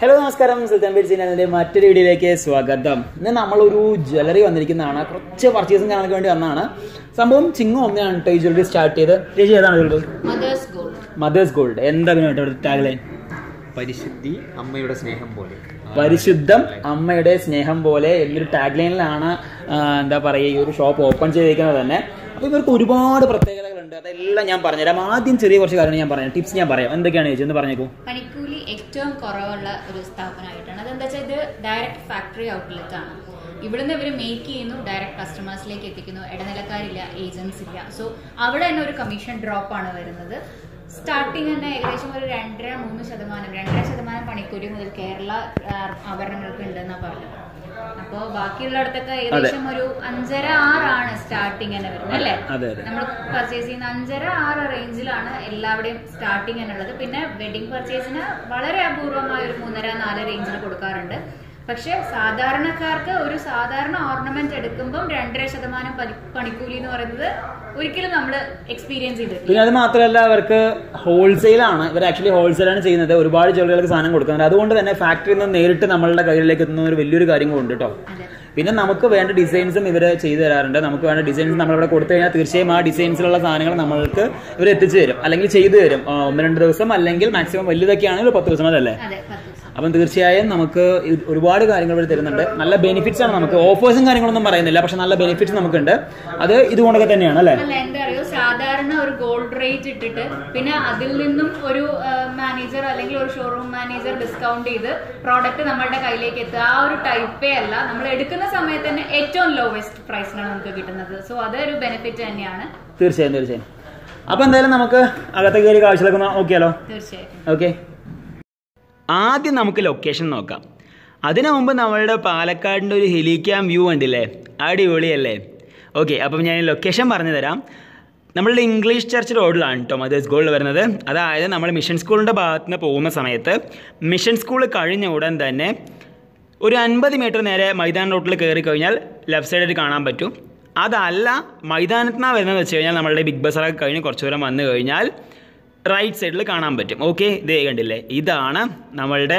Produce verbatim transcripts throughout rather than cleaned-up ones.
Hello നമസ്കാരം, സുൽത്താൻ birds ചാനലിന്റെ മറ്റൊരു വീഡിയോയിലേക്ക് സ്വാഗതം. ഇന്ന് നമ്മളൊരു ജ്വല്ലറി വന്നിരിക്കുന്നതാണ്. കുറച്ച് പർച്ചേസും കാണാൻ വേണ്ടി വന്നതാണ്. സംഭവം ചിങ്ങം ഒന്നാണ് കേട്ടോ ഈ ജ്വല്ലറി സ്റ്റാർട്ട് ചെയ്ത്. ചേച്ചി ഏതാണ്? Mother's gold. എന്താ ടാഗ് ലൈൻ? പരിശുദ്ധി അമ്മയുടെ സ്നേഹം പോലെ. പരിശുദ്ധം അമ്മയുടെ സ്നേഹം പോലെ എന്നൊരു ടാഗ് ലൈനിലാണ് എന്താ പറയുക ഈ ഒരു ഷോപ്പ് ഓപ്പൺ ചെയ്തിരിക്കുന്നത് തന്നെ. അപ്പോൾ ഇവർക്ക് ഒരുപാട് പ്രത്യേകതകളുണ്ട്. അതെല്ലാം ഞാൻ പറഞ്ഞുതരാം. ആദ്യം ചെറിയ കുറച്ച് കാര്യങ്ങൾ ഞാൻ പറയാം, ടിപ്സ് ഞാൻ പറയാം. എന്തൊക്കെയാണ് ചേച്ചി എന്ന് പറഞ്ഞേക്കൂ. പണിക്കൂലി ഏറ്റവും കുറവുള്ള ഒരു സ്ഥാപനമായിട്ടാണ്. അതെന്താ വെച്ചാൽ ഇത് ഡയറക്റ്റ് ഫാക്ടറി ഔട്ട്ലെറ്റ് ആണ്. ഇവിടുന്ന് ഇവർ മേക്ക് ചെയ്യുന്നു, ഡയറക്റ്റ് കസ്റ്റമേഴ്സിലേക്ക് എത്തിക്കുന്നു. ഇടനിലക്കാരില്ല, ഏജൻസ് ഇല്ല. സോ അവിടെ തന്നെ ഒരു കമ്മീഷൻ ഡ്രോപ്പ് ആണ് വരുന്നത്. സ്റ്റാർട്ടിങ് തന്നെ ഏകദേശം ഒരു രണ്ടര മൂന്ന് ശതമാനം രണ്ടര ശതമാനം പണിക്കൂലി മുതൽ കേരള ആഭരണങ്ങൾക്ക് ഉണ്ടെന്നാ പറഞ്ഞത്. അപ്പൊ ബാക്കിയുള്ളിടത്തൊക്കെ ഏകദേശം ഒരു അഞ്ചര ആറാണ് സ്റ്റാർട്ടിങ് തന്നെ വരുന്നത് അല്ലേ? നമ്മൾ പർച്ചേസ് ചെയ്യുന്ന അഞ്ചര ആറ് റേഞ്ചിലാണ് എല്ലാവരുടെയും സ്റ്റാർട്ടിങ് തന്നെ ഉള്ളത്. പിന്നെ വെഡിങ് പർച്ചേസിന് വളരെ അപൂർവമായ ഒരു മൂന്നര നാല് റേഞ്ചിൽ കൊടുക്കാറുണ്ട്. പക്ഷെ സാധാരണക്കാർക്ക് ഒരു സാധാരണ ഓർണമെന്റ് എടുക്കുമ്പോൾ രണ്ടര ശതമാനം പണിക്കൂലി എന്ന് പറയുന്നത് ഒരിക്കലും നമ്മൾ എക്സ്പീരിയൻസ് ചെയ്തിട്ടില്ല. പിന്നെ അത് മാത്രമല്ല, അവർക്ക് ഹോൾസെയിലാണ്. ഇവർ ആക്ച്വലി ഹോൾസെയിലാണ് ചെയ്യുന്നത്. ഒരുപാട് ജ്വല്ലറികൾക്ക് സാധനം കൊടുക്കുന്നുണ്ട്. അതുകൊണ്ട് തന്നെ ഫാക്ടറിയിൽ നിന്ന് നേരിട്ട് നമ്മളുടെ കയ്യിലേക്ക് എത്തുന്ന ഒരു വലിയൊരു കാര്യം കൊണ്ട് കേട്ടോ. പിന്നെ നമുക്ക് വേണ്ട ഡിസൈൻസും ഇവർ ചെയ്തു തരാറുണ്ട്. നമുക്ക് വേണ്ട ഡിസൈൻസ് നമ്മളിവിടെ കൊടുത്തു കഴിഞ്ഞാൽ തീർച്ചയായും ആ ഡിസൈൻസിലുള്ള സാധനങ്ങൾ നമ്മൾക്ക് ഇവർ എത്തിച്ചു തരും, അല്ലെങ്കിൽ ചെയ്തു തരും. ഒന്ന് രണ്ട് ദിവസം അല്ലെങ്കിൽ മാക്സിമം വലുതൊക്കെ ആണെങ്കിൽ പത്ത് ദിവസം അതല്ലേ. അപ്പം തീർച്ചയായും നമുക്ക് ഒരുപാട് കാര്യങ്ങൾ ഇവിടെ തരുന്നുണ്ട്. നല്ല ബെനിഫിറ്റ്സ് ആണ്. നമുക്ക് ഓഫേഴ്സും കാര്യങ്ങളൊന്നും പറയുന്നില്ല, പക്ഷെ നല്ല ബെനിഫിറ്റ്സ് നമുക്കുണ്ട്. അത് ഇതുകൊണ്ടൊക്കെ തന്നെയാണ് അല്ലേ? എന്താ അറിയോ, സാധാരണ ഒരു ഗോൾഡ് റേറ്റ് ഇട്ടിട്ട് പിന്നെ അതിൽ നിന്നും ഒരു മാനേജർ അല്ലെങ്കിൽ ഒരു ഷോറൂം മാനേജർ ഡിസ്കൗണ്ട് ചെയ്ത് പ്രോഡക്റ്റ് നമ്മളുടെ കയ്യിലേക്ക് എത്തുക, ആ ഒരു ടൈപ്പേ അല്ല. നമ്മൾ എടുക്കുന്ന സമയത്ത് തന്നെ ഏറ്റവും ലോവസ്റ്റ് പ്രൈസിനാണ് നമുക്ക് കിട്ടുന്നത്. സോ അതൊരു ബെനിഫിറ്റ് തന്നെയാണ്. തീർച്ചയായും തീർച്ചയായും. അപ്പൊ എന്തായാലും നമുക്ക് അകത്തേക്ക് കയറി കാഴ്ചകളൊക്കെ നോക്കിയാലോ? തീർച്ചയായും. ഓക്കെ, ആദ്യം നമുക്ക് ലൊക്കേഷൻ നോക്കാം. അതിനു മുമ്പ് നമ്മളുടെ പാലക്കാടിൻ്റെ ഒരു ഹെലിക്യാം വ്യൂ കണ്ടില്ലേ? അടിപൊളിയല്ലേ? ഓക്കെ, അപ്പം ഞാൻ ലൊക്കേഷൻ പറഞ്ഞു തരാം. നമ്മളുടെ ഇംഗ്ലീഷ് ചർച്ച് റോഡിലാണ് കേട്ടോ മദേഴ്സ് ഗോൾഡ് വരുന്നത്. അതായത് നമ്മൾ മിഷൻ സ്കൂളിൻ്റെ ഭാഗത്ത് നിന്ന് പോകുന്ന സമയത്ത് മിഷൻ സ്കൂൾ കഴിഞ്ഞ ഉടൻ തന്നെ ഒരു അൻപത് മീറ്റർ നേരെ മൈതാൻ റോട്ടിൽ കയറി കഴിഞ്ഞാൽ ലെഫ്റ്റ് സൈഡിൽ കാണാൻ പറ്റും. അതല്ല മൈതാനത്തിനാണ് വരുന്നതെന്ന് വെച്ച് കഴിഞ്ഞാൽ നമ്മളുടെ ബിഗ് ബസാറൊക്കെ കഴിഞ്ഞ് കുറച്ച് ദൂരം വന്നു കഴിഞ്ഞാൽ റൈറ്റ് സൈഡിൽ കാണാൻ പറ്റും. ഓക്കെ, ഇതേ കണ്ടില്ലേ? ഇതാണ് നമ്മളുടെ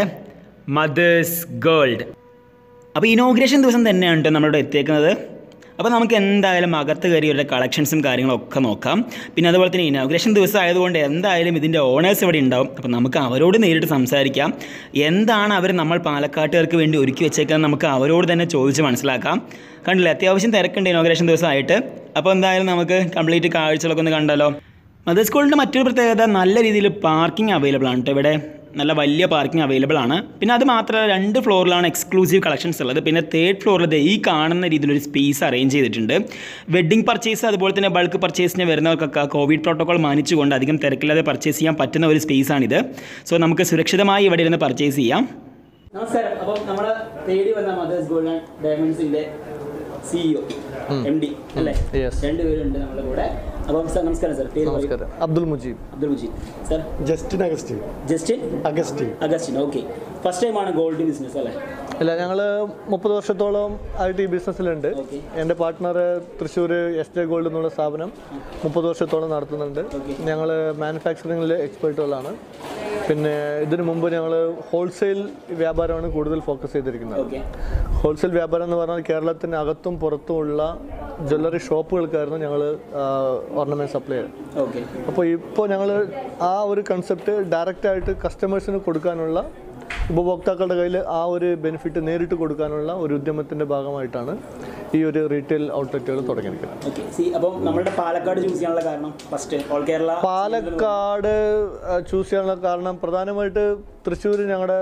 മദേഴ്സ് ഗോൾഡ്. അപ്പോൾ ഇനോഗ്രേഷൻ ദിവസം തന്നെയാണ് കേട്ടോ നമ്മളിവിടെ എത്തിയേക്കുന്നത്. അപ്പോൾ നമുക്ക് എന്തായാലും അകത്ത് കയറി ഇവരുടെ കളക്ഷൻസും കാര്യങ്ങളൊക്കെ നോക്കാം. പിന്നെ അതുപോലെ തന്നെ ഇനോഗ്രേഷൻ ദിവസം ആയതുകൊണ്ട് എന്തായാലും ഇതിൻ്റെ ഓണേഴ്സ് ഇവിടെ ഉണ്ടാവും. അപ്പോൾ നമുക്ക് അവരോട് നേരിട്ട് സംസാരിക്കാം. എന്താണ് അവർ നമ്മൾ പാലക്കാട്ടുകാർക്ക് വേണ്ടി ഒരുക്കി വെച്ചേക്കാൻ നമുക്ക് അവരോട് തന്നെ ചോദിച്ച് മനസ്സിലാക്കാം. കണ്ടില്ലേ, അത്യാവശ്യം തിരക്കുണ്ട് ഇനോഗ്രേഷൻ ദിവസമായിട്ട്. അപ്പോൾ എന്തായാലും നമുക്ക് കംപ്ലീറ്റ് കാഴ്ചകളൊക്കെ ഒന്ന് കണ്ടല്ലോ. മദേഴ്സ് ഗോൾഡിൻ്റെ മറ്റൊരു പ്രത്യേകത, നല്ല രീതിയിൽ പാർക്കിംഗ് അവൈലബിൾ ആണ് കേട്ടോ. ഇവിടെ നല്ല വലിയ പാർക്കിംഗ് അവൈലബിൾ ആണ്. പിന്നെ അത് മാത്രമല്ല, രണ്ട് ഫ്ലോറിലാണ് എക്സ്ക്ലൂസീവ് കളക്ഷൻസ് ഉള്ളത്. പിന്നെ തേർഡ് ഫ്ലോറിൽ ഈ കാണുന്ന രീതിയിലൊരു സ്പേസ് അറേഞ്ച് ചെയ്തിട്ടുണ്ട്. വെഡ്ഡിംഗ് പർച്ചേസ് അതുപോലെ തന്നെ ബൾക്ക് പർച്ചേസിന് വരുന്നവർക്കൊക്കെ കോവിഡ് പ്രോട്ടോകോൾ മാനിച്ചുകൊണ്ട് അധികം തിരക്കില്ലാതെ പർച്ചേസ് ചെയ്യാൻ പറ്റുന്ന ഒരു സ്പേസാണിത്. സോ നമുക്ക് സുരക്ഷിതമായി ഇവിടെ ഇരുന്ന് പർച്ചേസ് ചെയ്യാം. നമസ്കാരം. അപ്പം നമ്മൾ തേടി വന്ന മദേഴ്സ് ഗോൾഡ് ആൻഡ് ഡയമണ്ട്സിൻ്റെ സിഇഒ എം ഡി അല്ലേ? രണ്ടുപേരുണ്ട് നമ്മുടെ കൂടെ. അപ്പം സാർ നമസ്കാരം. സാർ നമസ്കാരം. Abdul Mujeeb. Abdul Mujeeb. Sir Justin Augustine. Justin Augustine Augustine okay. First ടൈമാണ് ഗോൾഡ് ബിസിനസ് അല്ലേ? അല്ല, ഞങ്ങൾ മുപ്പത് വർഷത്തോളം ആയിട്ട് ഈ ബിസിനസ്സിലുണ്ട്. എൻ്റെ partner Thrissur S J gold എന്നുള്ള സ്ഥാപനം മുപ്പത് വർഷത്തോളം നടത്തുന്നുണ്ട്. ഞങ്ങൾ മാനുഫാക്ചറിങ്ങിൽ എക്സ്പേർട്ടുകളാണ്. പിന്നെ ഇതിനു മുമ്പ് ഞങ്ങൾ ഹോൾസെയിൽ വ്യാപാരമാണ് കൂടുതൽ ഫോക്കസ് ചെയ്തിരിക്കുന്നത്. ഹോൾസെയിൽ വ്യാപാരം എന്ന് പറഞ്ഞാൽ കേരളത്തിന് അകത്തും പുറത്തുമുള്ള ജ്വല്ലറി ഷോപ്പുകൾക്കായിരുന്നു ഞങ്ങൾ ഓർണമെന്റ് സപ്ലൈ ചെയ്തത്. അപ്പോൾ ഇപ്പോൾ ഞങ്ങൾ ആ ഒരു കൺസെപ്റ്റ് ഡയറക്റ്റായിട്ട് കസ്റ്റമേഴ്സിന് കൊടുക്കാനുള്ള, ഉപഭോക്താക്കളുടെ കയ്യിൽ ആ ഒരു ബെനിഫിറ്റ് നേരിട്ട് കൊടുക്കാനുള്ള ഒരു ഉദ്യമത്തിൻ്റെ ഭാഗമായിട്ടാണ് ഈ ഒരു റീറ്റെയിൽ ഔട്ട്ലെറ്റുകൾ തുടങ്ങിയിരിക്കുന്നത്. അപ്പം നമ്മുടെ പാലക്കാട് ചൂസ് ചെയ്യാനുള്ള കാരണം first all Kerala Palakkad choose ചെയ്യാനുള്ള കാരണം പ്രധാനമായിട്ട് തൃശ്ശൂർ ഞങ്ങളുടെ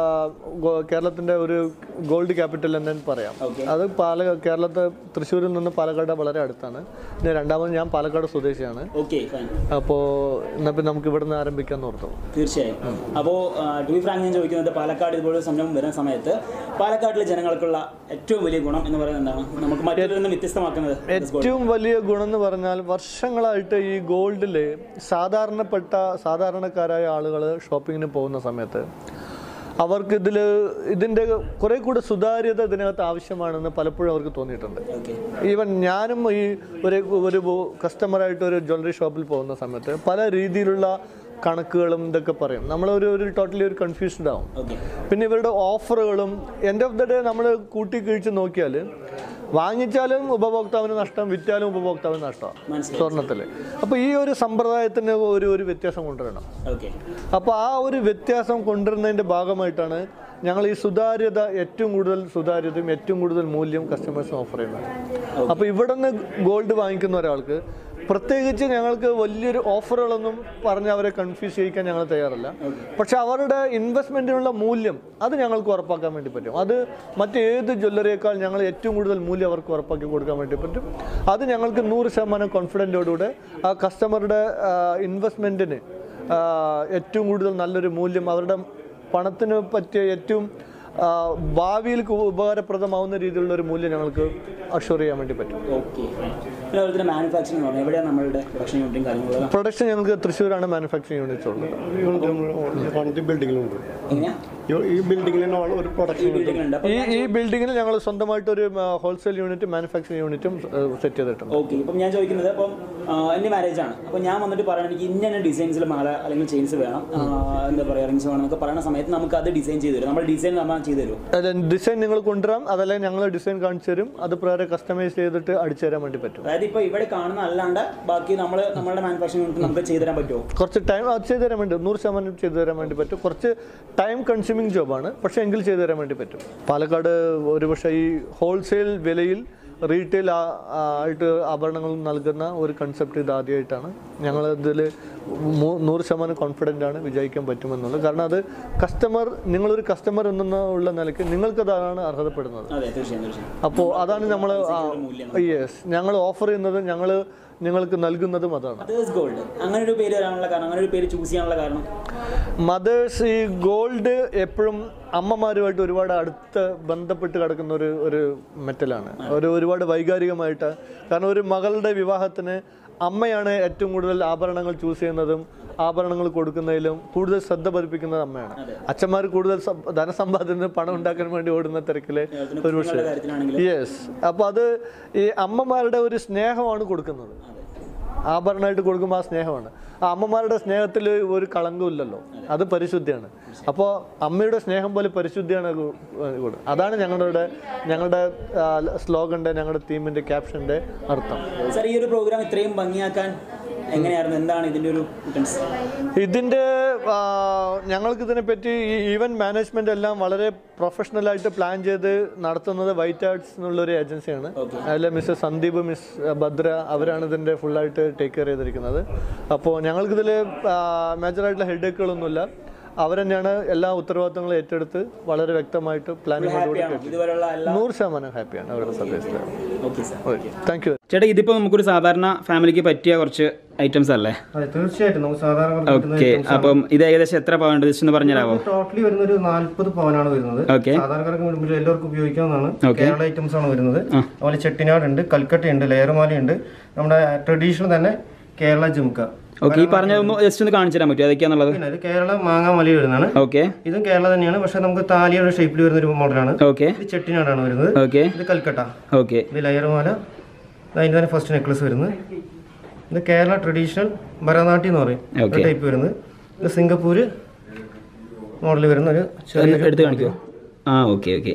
കേരളത്തിൻ്റെ ഒരു ഗോൾഡ് ക്യാപിറ്റൽ എന്ന് പറയാം. അത് പാല കേരളത്തെ തൃശ്ശൂരിൽ നിന്ന് പാലക്കാട് വളരെ അടുത്താണ്. പിന്നെ രണ്ടാമത് ഞാൻ പാലക്കാട് സ്വദേശിയാണ്. അപ്പോൾ എന്നാൽ നമുക്ക് ഇവിടെ നിന്ന് ആരംഭിക്കാമെന്ന് ഓർത്തു. തീർച്ചയായും. അപ്പോൾ ടു ബി ഫ്രാങ്ക് ഞാൻ ചോദിക്കുന്നത്, പാലക്കാട് ഇതുപോലെ സംരംഭം വരുന്ന സമയത്ത് പാലക്കാട്ടിലെ ജനങ്ങൾക്കുള്ള ഏറ്റവും വലിയ ഗുണം എന്ന് പറയുന്നത് എന്താണ്? നമുക്ക് മറ്റൊരു വ്യത്യസ്തമാക്കുന്നത് ഏറ്റവും വലിയ ഗുണം എന്ന് പറഞ്ഞാൽ, വർഷങ്ങളായിട്ട് ഈ ഗോൾഡിൽ സാധാരണപ്പെട്ട സാധാരണക്കാരായ ആളുകൾ ഷോപ്പിങ്ങിന് പോകുന്ന സമയത്ത് അവർക്ക് ഇതിൽ ഇതിൻ്റെ കുറേ കൂടെ സുതാര്യത ഇതിനകത്ത് ആവശ്യമാണെന്ന് പലപ്പോഴും അവർക്ക് തോന്നിയിട്ടുണ്ട്. ഈവൻ ഞാനും ഈ ഒരു ഒരു കസ്റ്റമറായിട്ട് ഒരു ജ്വല്ലറി ഷോപ്പിൽ പോകുന്ന സമയത്ത് പല രീതിയിലുള്ള കണക്കുകളും ഇതൊക്കെ പറയും. നമ്മളൊരു ഒരു ടോട്ടലി ഒരു കൺഫ്യൂസ്ഡ് ആവും. പിന്നെ ഇവരുടെ ഓഫറുകളും എൻഡ് ഓഫ് ദ ഡേ നമ്മൾ കൂട്ടി കഴിച്ച് നോക്കിയാൽ വാങ്ങിച്ചാലും ഉപഭോക്താവിന് നഷ്ടം, വിറ്റാലും ഉപഭോക്താവിന് നഷ്ടമാണ് സ്വർണ്ണത്തിൽ. അപ്പോൾ ഈ ഒരു സമ്പ്രദായത്തിന് ഒരു ഒരു വ്യത്യാസം കൊണ്ടുവരണം. അപ്പോൾ ആ ഒരു വ്യത്യാസം കൊണ്ടുവരുന്നതിൻ്റെ ഭാഗമായിട്ടാണ് ഞങ്ങൾ ഈ സുതാര്യത, ഏറ്റവും കൂടുതൽ സുതാര്യതയും ഏറ്റവും കൂടുതൽ മൂല്യം കസ്റ്റമേഴ്സിന് ഓഫർ ചെയ്യുന്നത്. അപ്പോൾ ഇവിടെ നിന്ന് ഗോൾഡ് വാങ്ങിക്കുന്ന ഒരാൾക്ക് പ്രത്യേകിച്ച് ഞങ്ങൾക്ക് വലിയൊരു ഓഫറുകളൊന്നും പറഞ്ഞ് അവരെ കൺഫ്യൂസ് ചെയ്യിക്കാൻ ഞങ്ങൾ തയ്യാറല്ല. പക്ഷെ അവരുടെ ഇൻവെസ്റ്റ്മെൻറ്റിനുള്ള മൂല്യം അത് ഞങ്ങൾക്ക് ഉറപ്പാക്കാൻ വേണ്ടി പറ്റും. അത് മറ്റേത് ജ്വല്ലറിയേക്കാൾ ഞങ്ങൾ ഏറ്റവും കൂടുതൽ മൂല്യം അവർക്ക് ഉറപ്പാക്കി കൊടുക്കാൻ വേണ്ടി പറ്റും. അത് ഞങ്ങൾക്ക് നൂറ് ശതമാനം കോൺഫിഡൻറ്റോടുകൂടെ ആ കസ്റ്റമറുടെ ഇൻവെസ്റ്റ്മെൻറ്റിന് ഏറ്റവും കൂടുതൽ നല്ലൊരു മൂല്യം, അവരുടെ പണത്തിന് പറ്റിയ ഏറ്റവും ഭാവിയിൽ ഉപകാരപ്രദമാവുന്ന രീതിയിലുള്ള ഒരു മൂല്യം ഞങ്ങൾക്ക് അഷ്വർ ചെയ്യാൻ വേണ്ടി പറ്റും. പ്രൊഡക്ഷൻ ഞങ്ങൾക്ക് തൃശ്ശൂരാണ് മാനുഫാക്ചറിങ് യൂണിറ്റ്സ് ഉള്ളത്. ഈ ഈ ബിൽഡിങ്ങിൽ ഞങ്ങൾ സ്വന്തമായിട്ട് ഒരു ഹോൾസെയിൽ യൂണിറ്റും മാനുഫാക്ചറിങ് യൂണിറ്റും സെറ്റ് ചെയ്തിട്ടുണ്ട്. ഓക്കെ, ഇപ്പം ഞാൻ ചോദിക്കുന്നത്, അപ്പം എൻ്റെ മാരേജ് ആണ്, അപ്പോൾ ഞാൻ വന്നിട്ട് പറയണം എനിക്ക് ഇന്ന ഡിസൈൻസിൽ മാല അല്ലെങ്കിൽ ചെയിൻസ് വേണം, എന്താ പറയുക റിങ്സ് വേണം എന്നൊക്കെ പറയുന്ന സമയത്ത് നമുക്ക് അത് ഡിസൈൻ ചെയ്ത് തരും. നമ്മൾ ഡിസൈൻ നമ്മൾ ചെയ്ത് തരും. അതെ, ഡിസൈൻ നിങ്ങൾ കൊണ്ടുവരാം, അതല്ലെങ്കിൽ ഞങ്ങൾ ഡിസൈൻ കാണിച്ചു തരും. അത് പ്രകാരം കസ്റ്റമൈസ് ചെയ്തിട്ട് അടിച്ചു തരാൻ വേണ്ടി പറ്റും. അതായത് ഇപ്പോൾ ഇവിടെ കാണുന്ന അല്ലാണ്ട് ബാക്കി നമ്മൾ നമ്മളുടെ മാനുഫാക്ചറിങ് യൂണിറ്റ് നമുക്ക് ചെയ്തു തരാൻ പറ്റുമോ? കുറച്ച് ടൈം അത് ചെയ്തു തരാൻ വേണ്ടി നൂറ് ശതമാനം ചെയ്തു തരാൻ വേണ്ടി പറ്റും. കുറച്ച് ടൈം കൺസ്യൂമിങ് ജോബാണ്, പക്ഷേ എങ്കിൽ ചെയ്തു തരാൻ വേണ്ടി പറ്റും. പാലക്കാട് ഒരുപക്ഷെ ഈ ഹോൾസെയിൽ വിലയിൽ റീറ്റെയിൽ ആയിട്ട് ആഭരണങ്ങൾ നൽകുന്ന ഒരു കൺസെപ്റ്റ് ഇത് ആദ്യമായിട്ടാണ്. ഞങ്ങളിതിൽ നൂറ് ശതമാനം കോൺഫിഡൻ്റ് ആണ് വിജയിക്കാൻ പറ്റുമെന്നുള്ളത്. കാരണം അത് കസ്റ്റമർ, നിങ്ങളൊരു കസ്റ്റമർ എന്നുള്ള നിലയ്ക്ക് നിങ്ങൾക്കതാണ് അർഹതപ്പെടുന്നത്. അപ്പോൾ അതാണ് നമ്മൾ യെസ് ഞങ്ങൾ ഓഫർ ചെയ്യുന്നത്, ഞങ്ങൾ നിങ്ങൾക്ക് നൽകുന്നതും അതാണ്. അങ്ങനെ ഒരു പേര് വരാനുള്ള കാരണം, അങ്ങനെ ഒരു പേര് ചൂസ് ചെയ്യാനുള്ള കാരണം, മദേഴ്സ് ഈ ഗോൾഡ് എപ്പോഴും അമ്മമാരുമായിട്ട് ഒരുപാട് അടുത്ത് ബന്ധപ്പെട്ട് കിടക്കുന്ന ഒരു ഒരു മെറ്റലാണ്. ഒരു ഒരുപാട് വൈകാരികമായിട്ട്. കാരണം ഒരു മകളുടെ വിവാഹത്തിന് അമ്മയാണ് ഏറ്റവും കൂടുതൽ ആഭരണങ്ങൾ ചൂസ് ചെയ്യുന്നതും ആഭരണങ്ങൾ കൊടുക്കുന്നതിലും കൂടുതൽ ശ്രദ്ധ പതിപ്പിക്കുന്നത് അമ്മയാണ്. അച്ഛന്മാർ കൂടുതൽ ധനസമ്പാദന പണം ഉണ്ടാക്കാൻ വേണ്ടി ഓടുന്ന തിരക്കില് ഒരു പക്ഷേ യെസ്. അപ്പോൾ അത് ഈ അമ്മമാരുടെ ഒരു സ്നേഹമാണ് കൊടുക്കുന്നത്. ആഭരണമായിട്ട് കൊടുക്കുമ്പോൾ ആ സ്നേഹമാണ്. ആ അമ്മമാരുടെ സ്നേഹത്തിൽ ഒരു കളങ്കമില്ലല്ലോ, അത് പരിശുദ്ധിയാണ്. അപ്പോൾ അമ്മയുടെ സ്നേഹം പോലെ പരിശുദ്ധിയാണ്. അതാണ് ഞങ്ങളുടെ ഞങ്ങളുടെ സ്ലോഗൻ്റെ, ഞങ്ങളുടെ തീമിൻ്റെ ക്യാപ്ഷൻ്റെ അർത്ഥം. സർ, ഈ ഒരു പ്രോഗ്രാം ഇത്രയും ഭംഗിയാക്കാൻ എങ്ങനെയായിരുന്നു, എന്താണ് ഇതിൻ്റെ ഒരു ഇതിൻ്റെ ഞങ്ങൾക്ക് ഇതിനെപ്പറ്റി ഈ ഈവൻറ്റ് മാനേജ്മെൻ്റ് എല്ലാം വളരെ പ്രൊഫഷണലായിട്ട് പ്ലാൻ ചെയ്ത് നടത്തുന്നത് വൈറ്റ് ആർട്സ് എന്നുള്ളൊരു ഏജൻസിയാണ്. അതിൽ മിസ്റ്റർ സന്ദീപ്, മിസ് ഭദ്ര അവരാണ് ഇതിൻ്റെ ഫുള്ളായിട്ട് ടേക്ക് കെയർ ചെയ്തിരിക്കുന്നത്. അപ്പോൾ ഞങ്ങൾക്കിതിൽ മേജറായിട്ടുള്ള ഹെഡേക്കുകളൊന്നുമില്ല. അവർ തന്നെയാണ് എല്ലാ ഉത്തരവാദിത്തങ്ങളും ഏറ്റെടുത്ത് വളരെ വ്യക്തമായിട്ട് പ്ലാനിങ്ങോടുകൂടി നൂറ് ശതമാനം ഹാപ്പിയാണ് അവരുടെ സർവീസിൽ. Thank you. ചേട്ടാ, ഇതിപ്പോൾ നമുക്കൊരു സാധാരണ ഫാമിലിക്ക് പറ്റിയ കുറച്ച് ഐറ്റംസ് അല്ലേ? തീർച്ചയായിട്ടും നമുക്ക് സാധാരണ. ഓക്കെ, അപ്പം ഇത് ഏകദേശം എത്ര പവൻ ജസ്റ്റ് ഒന്ന് പറഞ്ഞുതരാമോ? ടോട്ടലി വരുന്ന ഒരു നാല്പത് പവനാണ് വരുന്നത്. സാധാരണക്കാർക്ക് മുൻപിൽ എല്ലാവർക്കും ഉപയോഗിക്കാവുന്നതാണ്. കേരള ഐറ്റംസ് ആണ് വരുന്നത്. അതുപോലെ ചെട്ടിനാട് ഉണ്ട്, കൽക്കട്ട ഉണ്ട്, ലെയർമാല ഉണ്ട്, നമ്മുടെ ട്രഡീഷണൽ തന്നെ കേരള ജുംക്ക. ഓക്കെ, ഈ പറഞ്ഞ ജസ്റ്റ് ഒന്ന് കാണിച്ചു തരാൻ പറ്റുമോ ഏതൊക്കെയാന്നുള്ളത്? ഇത് കേരള മാങ്ങാമലി വരുന്നതാണ്. ഓക്കെ, ഇതും കേരള തന്നെയാണ്, പക്ഷെ നമുക്ക് താലിയുടെ ഷേപ്പിൽ വരുന്ന ഒരു മോഡലാണ്. ഓക്കെ, ഇത് ചെട്ടിനാടാണ് വരുന്നത്. ഓക്കെ, ഇത് കൽക്കട്ട. ഓക്കെ, ഇത് ലെയർമാല, അതിന്റെ തന്നെ ഫസ്റ്റ് നെക്ലസ് വരുന്നത്. ഇത് കേരള ട്രഡീഷണൽ ഭരതനാട്യം എന്ന് പറയും ടൈപ്പ് വരുന്നത്. ഇത് സിംഗപ്പൂർ മോഡൽ വരുന്ന ഒരു എടുത്ത് കാണിക്കോ? ആ, ഓക്കെ ഓക്കെ.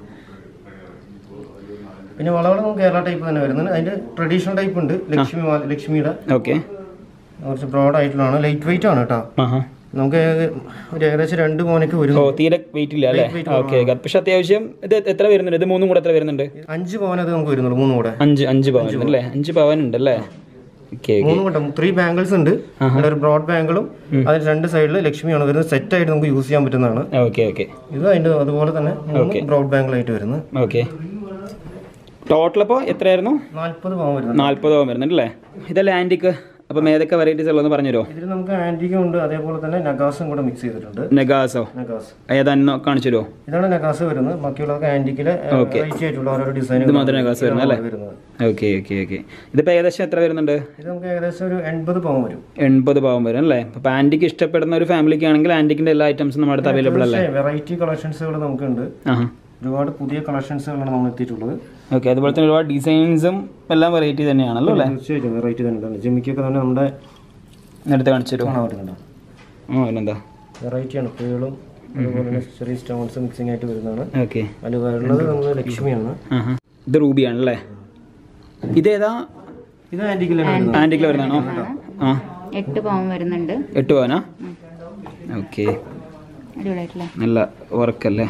പിന്നെ വളവള നമുക്ക് കേരള ടൈപ്പ് തന്നെ വരുന്നത്. അതിന്റെ ട്രഡീഷണൽ ടൈപ്പ് ഉണ്ട്, ലക്ഷ്മി ലക്ഷ്മിയുടെ. ഓക്കെ, കുറച്ച് ബ്രോഡ് ആയിട്ടുള്ളതാണ്, ലൈറ്റ് വെയിറ്റ് ആണ് കേട്ടോ. നമുക്ക് ഒരു ഏകദേശം രണ്ട് മോനൊക്കെ വരും. തീരെ വെയിറ്റ് ഇല്ല അല്ലേ? ഓക്കെ, പക്ഷെ അത്യാവശ്യം ഇത് എത്ര വരുന്നുണ്ട്? ഇത് മൂന്നും കൂടെ എത്ര വരുന്നുണ്ട്? അഞ്ച് പവൻ അത് നമുക്ക് വരുന്നുള്ളൂ. മൂന്നും കൂടെ അഞ്ച് അഞ്ച് പവൻ അല്ലേ? അഞ്ച് പവൻ ഉണ്ട് അല്ലേ? മൂന്നും കൂടെ ത്രീ ബാംഗിൾസ് ഉണ്ട്. ഒരു ബ്രോഡ് ബാംഗിളും അതിന് രണ്ട് സൈഡിൽ ലക്ഷ്മിയാണ് വരുന്നത്. സെറ്റ് ആയിട്ട് നമുക്ക് യൂസ് ചെയ്യാൻ പറ്റുന്നതാണ്. Okay okay. ഇത് അതിന്റെ അതുപോലെ തന്നെ ബ്രോഡ് ബാംഗിൾ ആയിട്ട് വരുന്നത്. ഓക്കെ, ടോട്ടൽ അപ്പോൾ എത്രയായിരുന്നു? നാല്പത് പവൻ വരുന്നത്. നാല്പത് പവൻ വരുന്നുണ്ടല്ലേ? ഇതല്ലേ ആന്റിക്ക്? അപ്പം ഏതൊക്കെ വെറൈറ്റീസ് ഉള്ളതെന്ന് പറഞ്ഞുതരോ? ഇതിൽ നമുക്ക് ആന്റിക്കും ഉണ്ട്, അതേപോലെ തന്നെ നഗാസും കൂടെ മിക്സ് ചെയ്തിട്ടുണ്ട്. നഗാസോ? നഗാസ് ഏതാണെന്ന് കാണിച്ചു തരുമോ? ഇതാണ് നഗാസ് വരുന്നത്. ബാക്കിയുള്ളതൊക്കെ ആന്റിക്കിലെ ആയിട്ടുള്ള ഓരോ ഡിസൈൻ. ഇത് മാത്രം നഗാസ് വരുന്നത് അല്ലേ? Okay okay okay. ഇതിപ്പോൾ ഏകദേശം എത്ര വരുന്നുണ്ട്? ഇത് നമുക്ക് ഏകദേശം ഒരു എൺപത് പവൻ വരും. എൺപത് പവൻ വരും അല്ലേ? അപ്പോൾ ആന്റിക്ക് ഇഷ്ടപ്പെടുന്ന ഒരു ഫാമിലിക്ക് ആണെങ്കിൽ ആന്റിക്കിന്റെ എല്ലാ ഐറ്റംസും നമ്മുടെ അടുത്ത് അവൈലബിൾ അല്ലേ? വെറൈറ്റി കളക്ഷൻസുകൾ നമുക്കുണ്ട്. ഒരുപാട് പുതിയ കളക്ഷൻസുകളാണ് നമ്മൾ എത്തിയിട്ടുള്ളത്. ഓക്കെ, അതുപോലെ തന്നെ ഒരുപാട് ഡിസൈൻസും എല്ലാം വെറൈറ്റി തന്നെയാണല്ലോ അല്ലേ? തീർച്ചയായിട്ടും വെറൈറ്റി തന്നെയാണ്. ജിമിക്കൊക്കെ തന്നെ നമ്മുടെ എടുത്ത് കാണിച്ചു തരുമോ? ഓ പിന്നെന്താ വെറൈറ്റിയാണ്, പേളും അതുപോലെ തന്നെ ചെറിയ സ്റ്റോൺസ് മിക്സിംഗ് ആയിട്ട് വരുന്നതാണ്. ഓക്കെ, അതിൽ വരുന്നത് നമ്മൾ ലക്ഷ്മിയാണ്. ഇത് റൂബിയാണല്ലേ? ഇതേതാ? ഇത് ആന്റിക്കിലാണ് വരുന്നത്. ആന്റിക്കിൽ വരുന്നതാണോ? ആ, എട്ട് പവൻ വരുന്നുണ്ട്. എട്ട് പവനാ? ഓക്കെ, അടിപൊളിയായിട്ടില്ലേ? നല്ല വർക്കല്ലേ?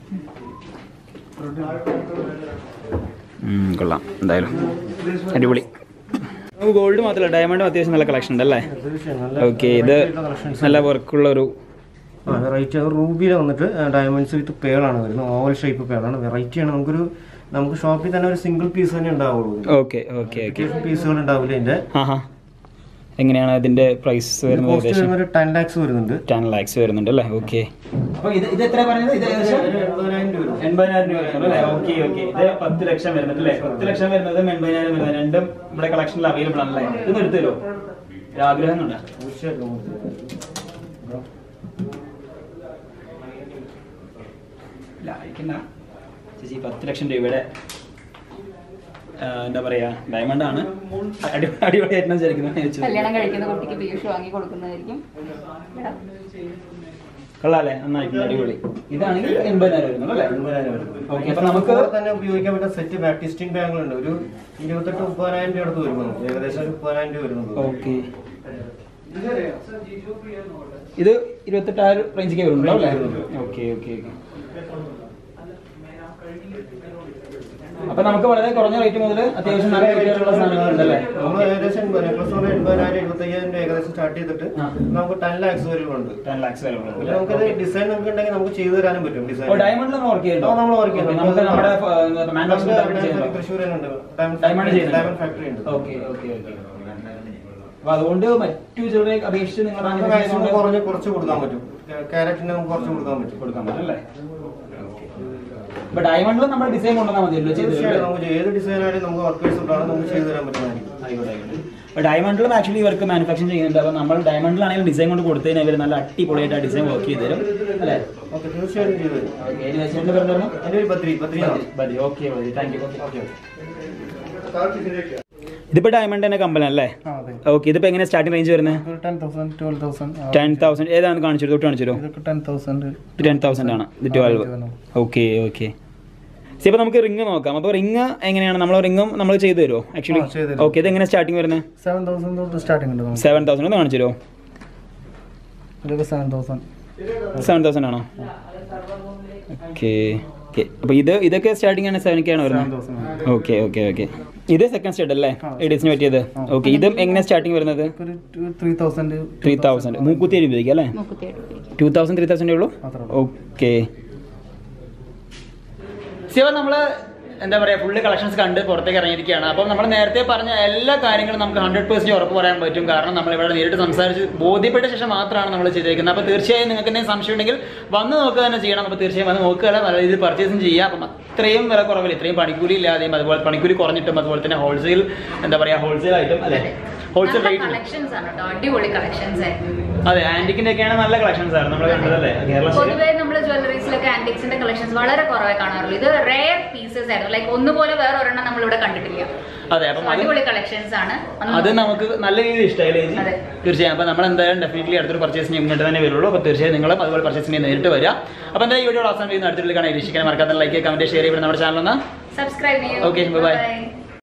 കൊള്ളാം, എന്തായാലും അടിപൊളി. ഗോൾഡ് മാത്രമല്ല, ഡയമണ്ടും അത്യാവശ്യം നല്ല കളക്ഷൻ ഉണ്ട് അല്ലേ? ഓക്കെ, ഇത് നല്ല വർക്കുള്ള ഒരു വെറൈറ്റി. റൂബിയിൽ വന്നിട്ട് ഡയമണ്ട്സ് വിത്ത് പേളാണ് വരുന്നത്. ഓവൽ ഷേപ്പ് പേളാണ്. വെറൈറ്റിയാണ്. നമുക്കൊരു നമുക്ക് ഷോപ്പിൽ തന്നെ ഒരു സിംഗിൾ പീസ് തന്നെ ഉണ്ടാവുള്ളൂ. ഓക്കെ ഓക്കെ ഓക്കെ, പീസുകൾ ഉണ്ടാവില്ല ഇതിന്റെ. ആ ഹാ, എങ്ങനെയാണ് ഇതിന്റെ പ്രൈസ് വരുന്നത്? ടെൻ ലാക്സ് വരുന്നുണ്ട്. ടെൻ ലാക്സ് വരുന്നുണ്ട് അല്ലേ? ഓക്കെ, അപ്പോൾ ഇത് ഇത് എത്ര പറഞ്ഞത്? ഇത് ഏകദേശം എൺപതിനായിരം രൂപ എൺപതിനായിരം രൂപ വരുന്നുണ്ട് അല്ലേ? ഓക്കെ ഓക്കെ, ഇത് പത്ത് ലക്ഷം വരുന്നുണ്ട് അല്ലേ? പത്ത് ലക്ഷം വരുന്നതും എൺപതിനായിരം വരുന്നത് രണ്ടും ഇവിടെ കളക്ഷനിൽ അവൈലബിൾ ആണല്ലേ? ഇതൊന്നും എടുത്തു തരുമോ? ഒരു ആഗ്രഹം ഉണ്ടോ? ചേച്ചി പത്ത് ലക്ഷം രൂപയുടെ എന്താ പറയാ ഡയമണ്ട് ആണ്, അടിപൊളിയായിട്ട് വിചാരിക്കുന്നത്. കല്യാണം കഴിക്കുന്ന കുട്ടിക്ക് പീയൂഷ് വാങ്ങി കൊടുക്കുന്നതായിരിക്കും. കൊള്ളാല്ലേ? നന്നായിട്ടുണ്ട്, അടിപൊളി. ഇതാണെങ്കിൽ എൺപതിനായിരം വരുന്നുള്ളൂ അല്ലേ? എൺപതിനായിരം വരുന്നത്. ഓക്കെ, അപ്പൊ നമുക്ക് തന്നെ ഉപയോഗിക്കാൻ പറ്റുന്ന സെറ്റ് ബാറ്റിസ്റ്റിംഗ് ബാഗുകളുണ്ട്. ഒരു ഇരുപത്തെട്ട് മുപ്പതിനായിരം രൂപ അടുത്ത് വരുന്നത്. ഏകദേശം ഒരു മുപ്പതിനായിരം രൂപ വരുന്നത്. ഓക്കെ, ഇത് ഇരുപത്തെട്ടായിരം റേഞ്ചിലേക്ക് വരുന്നുണ്ടോ അല്ലേ? Okay okay okay. അപ്പൊ നമുക്ക് വളരെ കുറഞ്ഞ റേറ്റ് മുതൽ അത്യാവശ്യം നല്ല റേറ്റുള്ള സാധനങ്ങളുണ്ടല്ലേ? നമ്മൾ ഏകദേശം എൺപതിനായിരം എഴുപത്തയ്യായിരം രൂപ ഏകദേശം സ്റ്റാർട്ട് ചെയ്തിട്ട് നമുക്ക് ടെൻ ലാക്സ് വരെ ഉണ്ട്. ടെൻ ലാക്സ് വരെ ഉണ്ട്. നമുക്കത് ഡിസൈൻ നമുക്ക് ഉണ്ടെങ്കിൽ നമുക്ക് ചെയ്തു തരാനും പറ്റും. ഡിസൈൻ ഡയമണ്ടിൽ വർക്ക് ചെയ്യുന്നുണ്ടോ? നമ്മൾ വർക്ക് ചെയ്യുന്നത് നമുക്ക് നമ്മുടെ മാനുഫാക്ചറിംഗ് തൃശ്ശൂർ ഉണ്ട്. ഡയമണ്ട് ഡയമണ്ട് ഫാക്ടറി ഉണ്ട്. Okay okay okay. അപ്പൊ അതുകൊണ്ട് മറ്റു ചിലരെ അപേക്ഷിച്ച് നിങ്ങളുടെ മാക്സിമം കുറഞ്ഞ് കുറച്ച് കൊടുക്കാൻ പറ്റും. ക്യാരറ്റിന് നമുക്ക് കുറച്ച് കൊടുക്കാൻ പറ്റും. കൊടുക്കാൻ പറ്റും അല്ലേ? ഡയമണ്ടിലും നമ്മുടെ ഡിസൈൻ കൊണ്ടുവന്നാൽ മതിയല്ലോ? നമുക്ക് ഏത് ഡിസൈൻ ആയാലും നമുക്ക് വർക്കേഴ്സ് ഉണ്ടാകും, നമുക്ക് ചെയ്തു തരാൻ പറ്റുന്നതായിരിക്കും. ഡയമണ്ടിലും ആക്ച്വലി ഇവർക്ക് മാനുഫാക്ചറിംഗ് ചെയ്യുന്നുണ്ട്. അപ്പോൾ നമ്മൾ ഡയമണ്ടിലാണെങ്കിലും ഡിസൈൻ കൊണ്ട് കൊടുത്തതിന് ഇവർ നല്ല അടിപൊളിയായിട്ട് ആ ഡിസൈൻ വർക്ക് ചെയ്ത് തരും അല്ലേ? ഓക്കെ, തീർച്ചയായിട്ടും ചെയ്തു തരും. ചേട്ടൻ്റെ പേര് പറഞ്ഞു? എൻ്റെ ഒരു Badri Badri Badri. Okay Badri, thank you. Okay, ഇതിപ്പോ ഡയമണ്ട് തന്നെ കമ്പനി അല്ലേ? ഓക്കെ, ഇതിപ്പോ എങ്ങനെ സ്റ്റാർട്ടിംഗ് റേഞ്ച് വരുന്നത്? Ten thousand. ഏതാണ് കാണിച്ചു തൊട്ട് കാണിച്ചു തരുമോ? ടെൻ തൗസൻഡ് ആണ്. ഇത് ട്വൽവ്. Okay okay. സി, അപ്പോൾ നമുക്ക് റിംഗ് നോക്കാം. അപ്പോൾ റിംഗ് എങ്ങനെയാണ്? നമ്മൾ റിംഗും നമ്മൾ ചെയ്തു തരുമോ ആക്ച്വലി? ഓക്കെ, ഇത് എങ്ങനെ സ്റ്റാർട്ടിംഗ് വരുന്നത്? സെവൻ തൗസൻഡ് തൊട്ട് സ്റ്റാർട്ടിംഗ് ഉണ്ട്. സെവൻ തൗസൻഡ് ഒന്ന് കാണിച്ചു തരുമോ? സെവൻ തൗസൻഡ് സെവൻ തൗസൻഡ് ആണോ? Okay okay. അപ്പോൾ ഇത് ഇതൊക്കെ സ്റ്റാർട്ടിംഗ് ആണ് സെവൻ കെ ആണ് വരുന്നത്. Okay okay okay. ഇത് സെക്കൻഡ് സ്റ്റേഡ് അല്ലേ ലേഡീസിന് പറ്റിയത്? ഓക്കെ, ഇതും എങ്ങനെ സ്റ്റാർട്ടിംഗ് വരുന്നത്? ത്രീ തൗസൻഡ് ത്രീ തൗസൻഡ് മൂക്കുത്തി ഏഴ് ഉപയോഗിക്കാം അല്ലേ? ടു തൗസൻഡ് ത്രീ തൗസൻഡേ ഉള്ളൂ. ഓക്കെ. ശിവ, നമ്മൾ എന്താ പറയുക ഫുള്ള് കളക്ഷൻസ് കണ്ട് പുറത്തേക്ക് ഇറങ്ങിയിരിക്കുകയാണ്. അപ്പം നമ്മൾ നേരത്തെ പറഞ്ഞ എല്ലാ കാര്യങ്ങളും നമുക്ക് ഹൺഡ്രഡ് പെർസെൻറ്റ് ഉറപ്പ് പറയാൻ പറ്റും. കാരണം നമ്മൾ ഇവിടെ നേരിട്ട് സംസാരിച്ച് ബോധ്യപ്പെട്ട ശേഷം മാത്രമാണ് നമ്മൾ ചെയ്തേക്കുന്നത്. അപ്പോൾ തീർച്ചയായും നിങ്ങൾക്ക് എന്തെങ്കിലും സംശയം ഉണ്ടെങ്കിൽ വന്ന് നോക്കുക തന്നെ ചെയ്യണം. അപ്പോൾ തീർച്ചയായും വന്ന് നോക്കുക, നല്ല രീതിയിൽ പർച്ചേസും ചെയ്യുക. അപ്പം അത്രയും വില കുറവില്ല, ഇത്രയും പണിക്കൂലി ഇല്ലാതെയും അതുപോലെ പണിക്കൂലി കുറഞ്ഞിട്ടും അതുപോലെ തന്നെ ഹോൾസെയിൽ എന്താ പറയുക ഹോൾസെയിൽ ആയിട്ടും അല്ലേ? ഹോൾസെയിൽ റേറ്റ് അടിപൊളി കളക്ഷൻസ് ആയിരുന്നു. അതെ, ആന്റിക്കിന്റെ ഒക്കെയാണ് നല്ല കളക്ഷൻസ് ആയിരുന്നു നമ്മൾ കണ്ടതല്ലേ? പൊതുവേ നമ്മൾ ജ്വല്ലറീസിലൊക്കെ ആന്റിക്സിന്റെ കളക്ഷൻസ് വളരെ കുറവായി കാണാറുള്ളൂ. ഇത് റെയർ പീസസ് ആയിരുന്നു. ലൈക്ക് ഒന്നുപോലെ വേറെ ഒരെണ്ണം നമ്മൾ ഇവിടെ കണ്ടിട്ടില്ല. അതെ, അപ്പം അടിപൊളി കളക്ഷൻസ് ആണ്. അത് നമുക്ക് നല്ല രീതിയിൽ ഇഷ്ടമായി തീർച്ചയായും. അപ്പോൾ നമ്മൾ എന്തായാലും ഡെഫിനറ്റ്ലി അടുത്തൊരു പർച്ചേസിന് ഇങ്ങോട്ട് തന്നെ വരുള്ളൂ. അപ്പോൾ തീർച്ചയായും നിങ്ങളും അതുപോലെ പർച്ചേസിന് നേരിട്ട് വരിക. അപ്പോൾ എന്താ ഈ വീഡിയോ അവസാനം ചെയ്യുന്ന അടുത്തുള്ള കാണാൻ ഇരിക്കാൻ മറക്കാത്ത ലൈക്ക് കമന്റ് ഷെയർ ചെയ്യുമ്പോൾ നമ്മുടെ ചാനൽ ഒന്ന് സബ്സ്ക്രൈബ് ചെയ്യും. Okay, by.